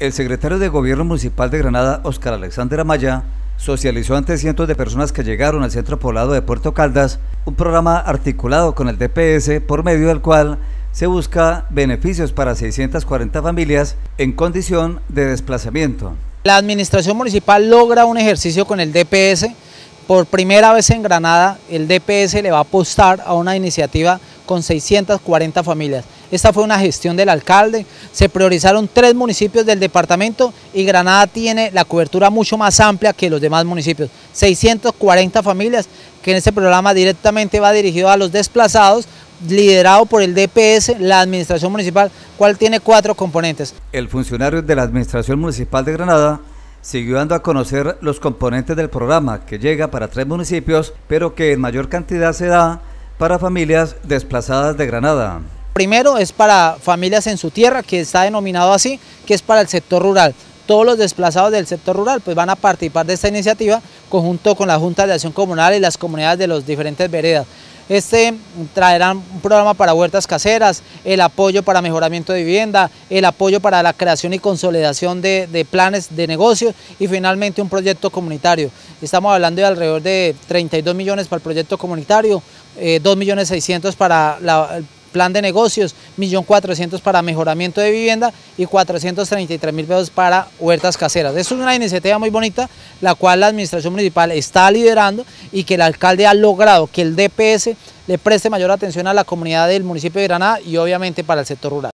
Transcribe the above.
El secretario de Gobierno Municipal de Granada, Óscar Alexander Amaya, socializó ante cientos de personas que llegaron al centro poblado de Puerto Caldas un programa articulado con el DPS por medio del cual se busca beneficios para 640 familias en condición de desplazamiento. La administración municipal logra un ejercicio con el DPS. Por primera vez en Granada, el DPS le va a apostar a una iniciativa con 640 familias. Esta fue una gestión del alcalde, se priorizaron 3 municipios del departamento y Granada tiene la cobertura mucho más amplia que los demás municipios. 640 familias que en este programa directamente va dirigido a los desplazados, liderado por el DPS, la administración municipal, cual tiene 4 componentes. El funcionario de la administración municipal de Granada siguió dando a conocer los componentes del programa, que llega para 3 municipios, pero que en mayor cantidad se da para familias desplazadas de Granada. Primero es para familias en su tierra, que está denominado así, que es para el sector rural. Todos los desplazados del sector rural pues van a participar de esta iniciativa conjunto con la Junta de Acción Comunal y las comunidades de los diferentes veredas. Traerán un programa para huertas caseras, el apoyo para mejoramiento de vivienda, el apoyo para la creación y consolidación de planes de negocio y finalmente un proyecto comunitario. Estamos hablando de alrededor de 32 millones para el proyecto comunitario, 2.600.000 para el plan de negocios, 1.400.000 para mejoramiento de vivienda y 433.000 pesos para huertas caseras. Esto es una iniciativa muy bonita, la cual la administración municipal está liderando y que el alcalde ha logrado que el DPS le preste mayor atención a la comunidad del municipio de Granada y obviamente para el sector rural.